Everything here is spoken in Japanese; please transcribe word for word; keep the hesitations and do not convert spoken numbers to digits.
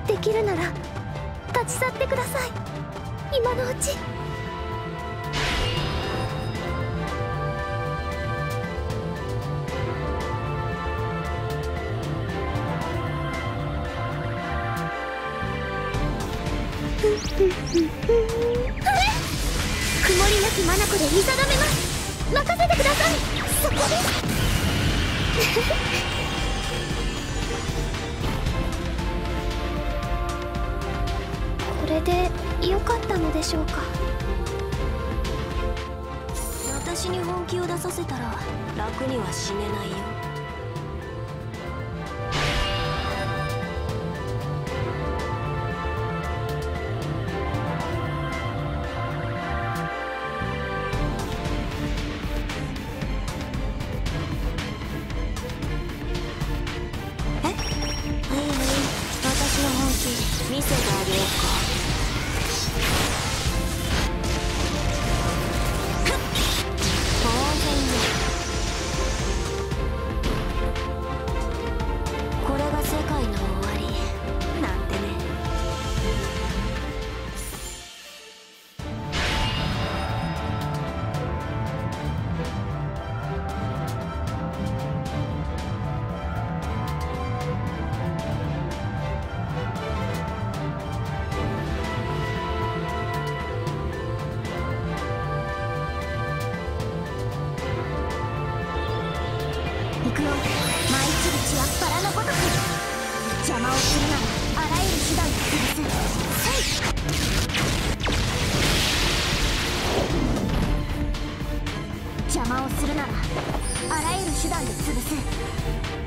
できるなら立ち去ってください、今のうち。曇りなき眼で見定めます。任せてください。そこです。これで良かったのでしょうか。 私に本気を出させたら楽には死ねないよ。見せてあげようか。当然よ。これが世界の終わりなんてね。行くよ。舞い散る血はバラのごとく。邪魔をするならあらゆる手段で潰す。邪魔をするならあらゆる手段で潰す。